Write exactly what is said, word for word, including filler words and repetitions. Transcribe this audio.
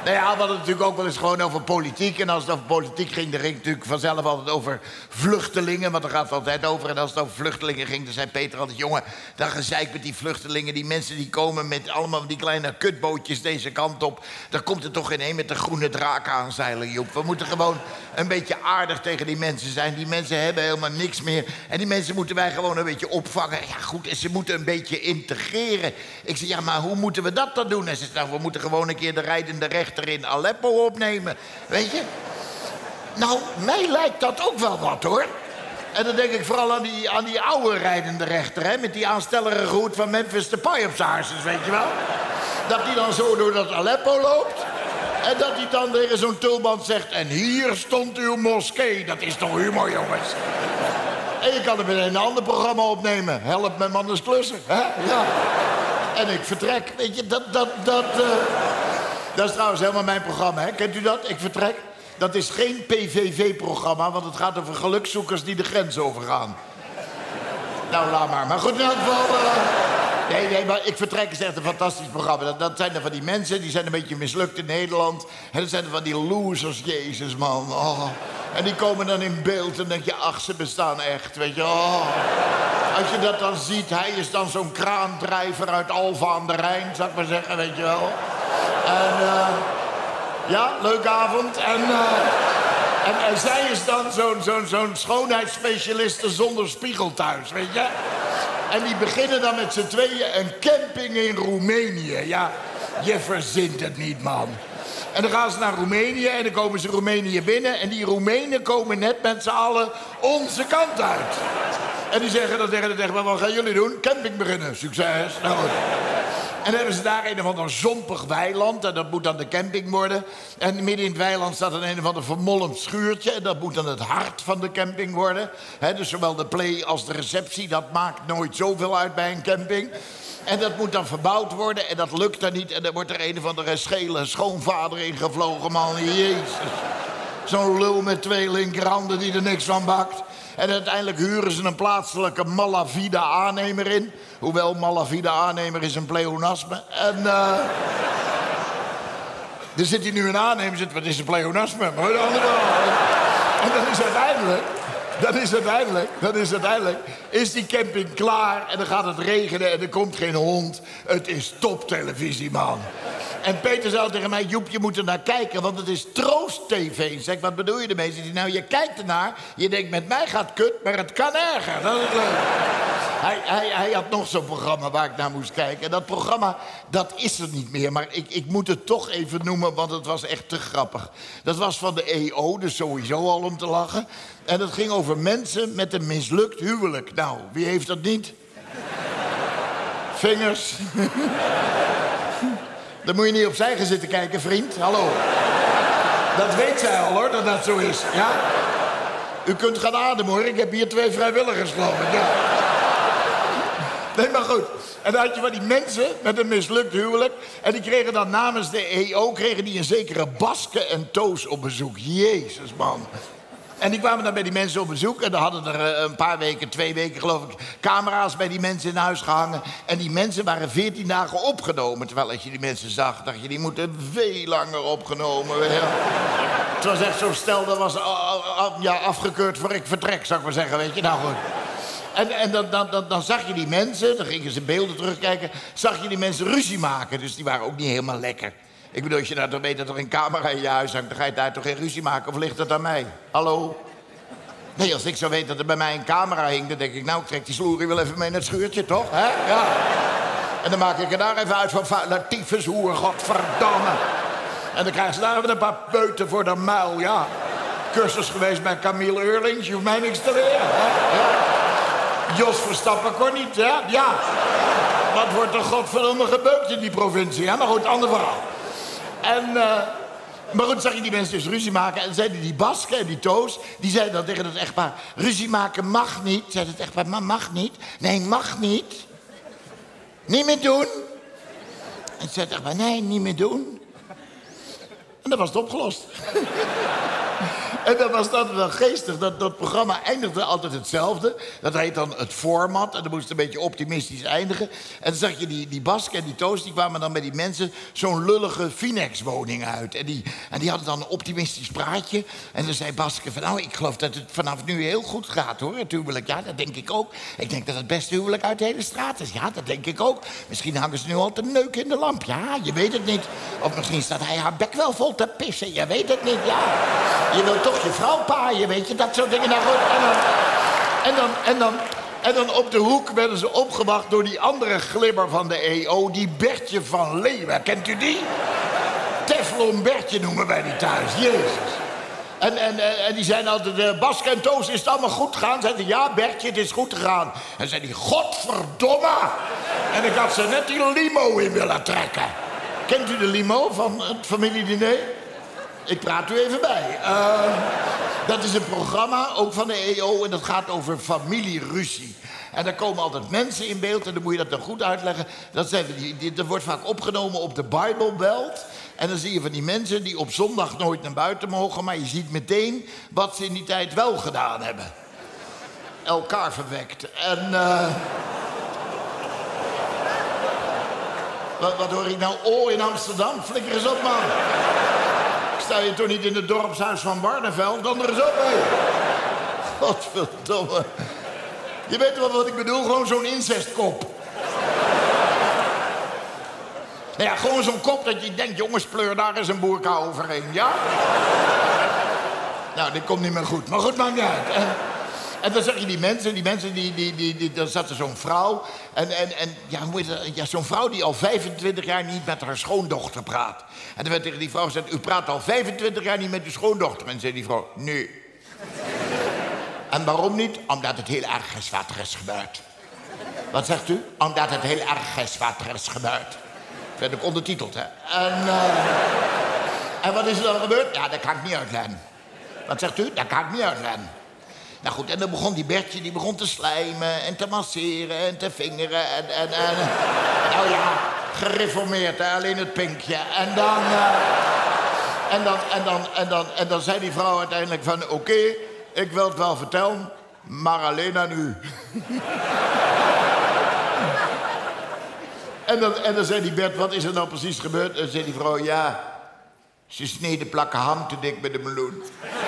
Nou ja, we hadden het natuurlijk ook wel eens gewoon over politiek. En als het over politiek ging, dan ging het natuurlijk vanzelf altijd over vluchtelingen. Want daar gaat het altijd over. En als het over vluchtelingen ging, dan zei Peter altijd... jongen, dat gezeik met die vluchtelingen. Die mensen die komen met allemaal die kleine kutbootjes deze kant op. Daar komt er toch geen een met de groene draak aanzeilen, Joep. We moeten gewoon een beetje aardig tegen die mensen zijn. Die mensen hebben helemaal niks meer. En die mensen moeten wij gewoon een beetje opvangen. Ja, goed, en ze moeten een beetje integreren. Ik zei, ja, maar hoe moeten we dat dan doen? En ze zei, nou, we moeten gewoon een keer de rijdende rechter in Aleppo opnemen. Weet je? Nou, mij lijkt dat ook wel wat, hoor. En dan denk ik vooral aan die, aan die oude rijdende rechter, hè? Met die aanstellerige hoed van Memphis Depay op zijn harses, weet je wel? Dat die dan zo door dat Aleppo loopt. En dat hij dan tegen zo'n tulband zegt... en hier stond uw moskee. Dat is toch humor, jongens? En je kan er meteen een ander programma opnemen. Help mijn man eens klussen, hè? Ja. En ik vertrek. Weet je, dat... dat, dat uh... Dat is trouwens helemaal mijn programma, hè? Kent u dat? Ik vertrek. Dat is geen P V V-programma, want het gaat over gelukzoekers die de grens overgaan. Nou, laat maar. Maar goed, in elk geval... Uh... Nee, nee, maar Ik vertrek is echt een fantastisch programma. Dat, dat zijn er van die mensen, die zijn een beetje mislukt in Nederland. En dat zijn er van die losers, jezus, man. Oh. En die komen dan in beeld en dan denk je, ach, ze bestaan echt, weet je. Oh. Als je dat dan ziet, hij is dan zo'n kraandrijver uit Alphen aan de Rijn, zou ik maar zeggen, weet je wel. En uh, ja, leuke avond. En, uh, en, en zij is dan zo'n zo'n zo'n schoonheidsspecialiste zonder spiegel thuis, weet je. En die beginnen dan met z'n tweeën een camping in Roemenië. Ja, je verzint het niet, man. En dan gaan ze naar Roemenië en dan komen ze Roemenië binnen. En die Roemenen komen net met z'n allen onze kant uit. En die zeggen dan tegen de tegen, wat gaan jullie doen? Camping beginnen. Succes. Nou goed. En dan hebben ze daar een of ander zompig weiland. En dat moet dan de camping worden. En midden in het weiland staat een een of ander vermolmd schuurtje. En dat moet dan het hart van de camping worden. He, dus zowel de play als de receptie, dat maakt nooit zoveel uit bij een camping. En dat moet dan verbouwd worden en dat lukt dan niet. En dan wordt er een of andere schele schoonvader ingevlogen, man. Jezus. Zo'n lul met twee linkerhanden die er niks van bakt. En uiteindelijk huren ze een plaatselijke malafide aannemer in. Hoewel malafide aannemer is een pleonasme. En uh, er zit hier nu een aannemer, zit, wat is een pleonasme? Maar de andere... En dan is uiteindelijk, dan is uiteindelijk, dan is uiteindelijk, is die camping klaar en dan gaat het regenen en er komt geen hond. Het is toptelevisie, man. En Peter zei tegen mij, Joep, je moet er naar kijken, want het is troost-tv. Zeg, wat bedoel je ermee? Zei hij, nou, je kijkt ernaar, je denkt, met mij gaat kut, maar het kan erger. Dat is leuk. Hij, hij, hij had nog zo'n programma waar ik naar moest kijken. En dat programma, dat is er niet meer. Maar ik, ik moet het toch even noemen, want het was echt te grappig. Dat was van de E O, dus sowieso al om te lachen. En dat ging over mensen met een mislukt huwelijk. Nou, wie heeft dat niet? Vingers. Dan moet je niet opzij gaan zitten kijken, vriend. Hallo. Dat weet zij al, hoor, dat dat zo is. Ja? U kunt gaan ademen, hoor. Ik heb hier twee vrijwilligers, geloof ik. Ja. Nee, maar goed. En dan had je van die mensen met een mislukt huwelijk. En die kregen dan namens de E O kregen die een zekere Baske en Toos op bezoek. Jezus, man. En die kwamen dan bij die mensen op bezoek. En dan hadden er een paar weken, twee weken geloof ik, camera's bij die mensen in huis gehangen. En die mensen waren veertien dagen opgenomen. Terwijl als je die mensen zag, dacht je, die moeten veel langer opgenomen worden. Het was echt zo'n stel, dat was ja, afgekeurd voor ik vertrek, zou ik maar zeggen, weet je. Nou goed. En, en dan, dan, dan, dan zag je die mensen, dan gingen ze beelden terugkijken, zag je die mensen ruzie maken. Dus die waren ook niet helemaal lekker. Ik bedoel, als je nou toch weet dat er een camera in je huis hangt, dan ga je daar toch geen ruzie maken, of ligt dat aan mij? Hallo? Nee, als ik zo weet dat er bij mij een camera hing, dan denk ik, nou, ik trek die sloerie wel even mee naar het schuurtje, toch? Hè? Ja. En dan maak ik er daar even uit van vuile tyfushoer, godverdamme. En dan krijgen ze daar even een paar peuten voor de muil, ja. Cursus geweest bij Camille Eurlings, je hoeft mij niks te leren, hè? Ja. Jos Verstappen kon niet, hè? Ja. Wat wordt er godverdomme gebeukt in die provincie, hè? Maar goed, ander verhaal. En, uh, maar goed, zag je die mensen dus ruzie maken. En zeiden die Baske en die Toos, die zeiden dan tegen het echtpaar, ruzie maken mag niet. Zei het echtpaar, maar mag niet? Nee, mag niet. Niet meer doen. En zei het echtpaar, nee, niet meer doen. En dat was het opgelost. En dan was dat wel geestig. Dat, dat programma eindigde altijd hetzelfde. Dat heet dan het format. En dan moest het een beetje optimistisch eindigen. En dan zag je die, die Baske en die Toos... die kwamen dan bij die mensen zo'n lullige Finex-woning uit. En die, en die hadden dan een optimistisch praatje. En dan zei Baske van... nou, ik geloof dat het vanaf nu heel goed gaat, hoor. Het huwelijk, ja, dat denk ik ook. Ik denk dat het beste huwelijk uit de hele straat is. Ja, dat denk ik ook. Misschien hangen ze nu al te neuken in de lamp. Ja, je weet het niet. Of misschien staat hij haar bek wel vol te pissen. Je weet het niet, ja. Je wilt toch je vrouw paaien, weet je, dat soort dingen. Nou goed, en dan, en dan, en dan, en dan op de hoek werden ze opgewacht door die andere glimmer van de E O, die Bertje van Leeuwen. Kent u die? Teflon Bertje noemen wij die thuis, jezus. En, en, en die zijn altijd, uh, Baske en Toos, is het allemaal goed gegaan? Zeiden ja, Bertje, het is goed gegaan. En zei die, godverdomme! En ik had ze net die limo in willen trekken. Kent u de limo van het familiediner? Ik praat u even bij. Uh, dat is een programma, ook van de E O, en dat gaat over familieruzie. En daar komen altijd mensen in beeld, en dan moet je dat dan goed uitleggen. Dat, zijn die, die, dat wordt vaak opgenomen op de Bijbelbelt. En dan zie je van die mensen die op zondag nooit naar buiten mogen... maar je ziet meteen wat ze in die tijd wel gedaan hebben. Elkaar verwekt. En... Uh... wat, wat hoor ik nou? Oh, in Amsterdam? Flikker eens op, man. Sta je toch niet in het dorpshuis van Barneveld? Dan er eens op, hé. Godverdomme. Je weet wel wat ik bedoel? Gewoon zo'n incestkop. Nou ja, gewoon zo'n kop dat je denkt... jongens, pleur daar eens een boerka overheen, ja? Nou, dit komt niet meer goed. Maar goed, maakt niet uit. En, en dan zag je die mensen, die mensen, die, die, die, die, dan zat er zo'n vrouw. En, en, en ja, hoe is dat? Ja, zo'n vrouw die al vijfentwintig jaar niet met haar schoondochter praat. En dan werd tegen die vrouw gezegd, u praat al vijfentwintig jaar niet met uw schoondochter. En zei die vrouw, nee. En waarom niet? Omdat het heel erg is wat er is gebeurd. Wat zegt u? Omdat het heel erg is wat er is gebeurd. Dat werd ook ondertiteld, hè. En, uh, en wat is er dan gebeurd? Ja, dat kan ik niet uitleggen. Wat zegt u? Dat kan ik niet uitleggen. Nou goed, en dan begon die Bertje, die begon te slijmen en te masseren en te vingeren en... en, en nou ja, gereformeerd, hè, alleen het pinkje. En dan, uh, en dan, en dan, en dan, en dan zei die vrouw uiteindelijk van... oké, okay, ik wil het wel vertellen, maar alleen aan u. en, dan, en dan zei die Bert, wat is er nou precies gebeurd? En zei die vrouw, ja, ze sneden plakken ham te dik met de meloen.